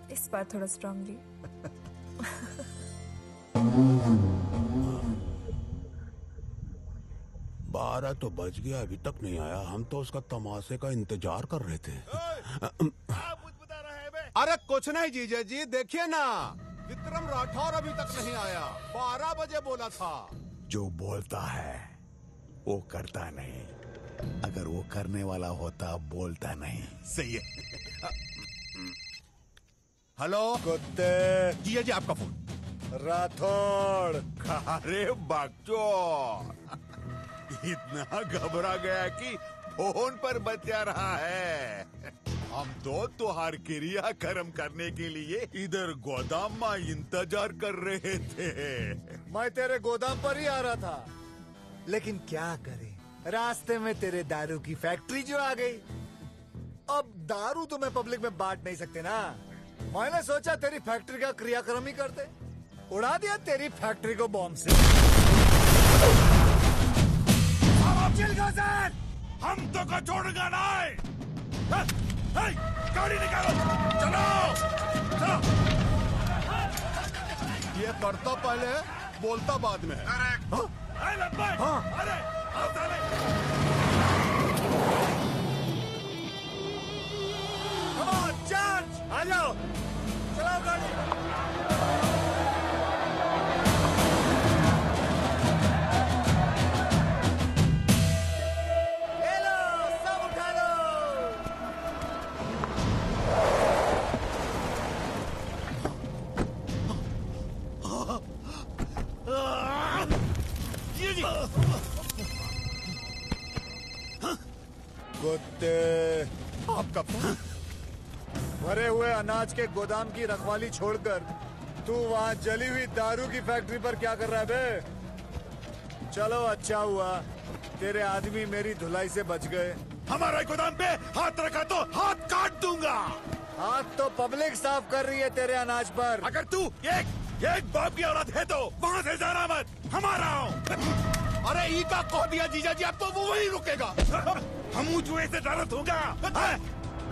इस बार थोड़ा स्ट्रांगली। 12 तो बज गया, अभी तक नहीं आया। हम तो उसका तमाशे का इंतजार कर रहे थे। अरे कुछ नहीं जीजा जी, देखिए ना, विक्रम राठौर अभी तक नहीं आया। 12 बजे बोला था। जो बोलता है वो करता नहीं, अगर वो करने वाला होता बोलता नहीं। सही है। हेलो कुत्ते। जीजा जी आपका फोन। राठौड़। अरे बच्चों, इतना घबरा गया कि फोन पर बचा रहा है। हम तो तुहार क्रिया कर्म करने के लिए इधर गोदाम में इंतजार कर रहे थे। मैं तेरे गोदाम पर ही आ रहा था, लेकिन क्या करे, रास्ते में तेरे दारू की फैक्ट्री जो आ गई। अब दारू तो मैं पब्लिक में बांट नहीं सकते ना। मैंने सोचा तेरी फैक्ट्री का क्रियाक्रम ही करते, उड़ा दिया तेरी फैक्ट्री को बॉम्ब से। हम तो को छोड़ेगा नहीं। गाड़ी निकालो, चलो चलो। ये करता पहले, बोलता बाद में। अरे आ जाओ, चलाओ गाड़ी। ले लो, सब उठा लो। कुत्ते, आपका भरे हुए अनाज के गोदाम की रखवाली छोड़कर तू वहाँ जली हुई दारू की फैक्ट्री पर क्या कर रहा है बे? चलो अच्छा हुआ तेरे आदमी मेरी धुलाई से बच गए। हमारे गोदाम पे हाथ रखा तो हाथ काट दूंगा। हाथ तो पब्लिक साफ कर रही है तेरे अनाज पर। अगर तू एक बाप की औलाद है तो वहाँ से जाना मत, हमारा हूँ। अरे ई का कह दिया जीजा जी, अब तो वो वही रुकेगा। हम जुए से डरत होगा।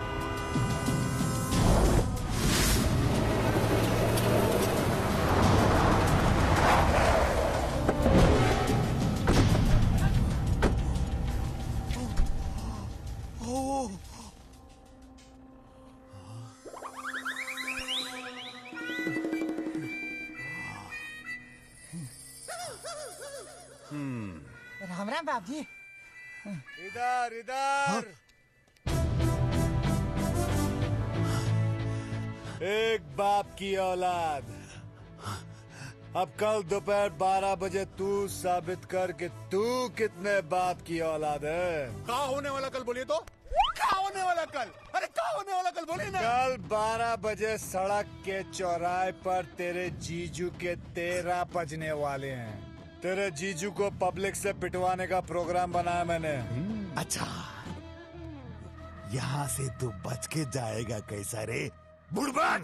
राम राम बाप जी। इधर इधर। एक बाप की औलाद। अब कल दोपहर 12 बजे तू साबित कर कि तू कितने बाप की औलाद है। क्या होने वाला कल बोलिए तो? क्या होने वाला कल? अरे क्या होने वाला कल बोलिए ना। कल 12 बजे सड़क के चौराहे पर तेरे जीजू के 13 बजने वाले हैं। तेरे जीजू को पब्लिक से पिटवाने का प्रोग्राम बनाया मैंने। अच्छा, यहाँ से तू बच के जाएगा कैसा रे बुढ़बा?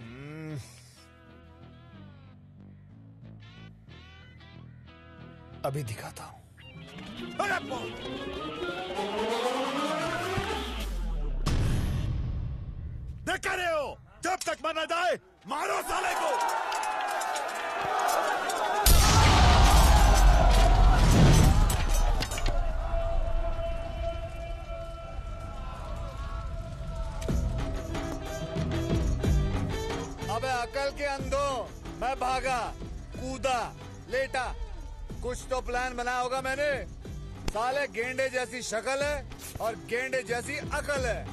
अभी दिखाता हूँ। देख रहे हो, जब तक मना जाए मारो साले को। अबे अकल के अंधो, मैं भागा, कूदा, लेटा, कुछ तो प्लान बनाया होगा मैंने। साले गेंडे जैसी शक्ल है और गेंडे जैसी अकल है।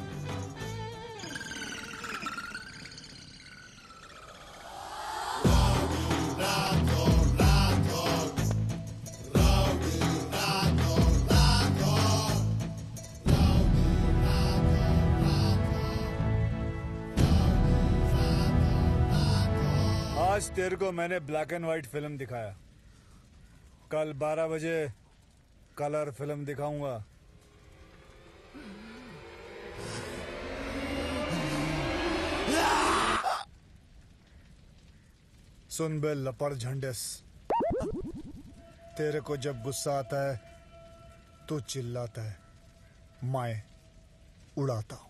आज तेरे को मैंने ब्लैक एंड व्हाइट फिल्म दिखाया, कल 12 बजे कलर फिल्म दिखाऊंगा। सुन बे लपड़ झंडेस, तेरे को जब गुस्सा आता है तो चिल्लाता है, मैं उड़ाता हूं।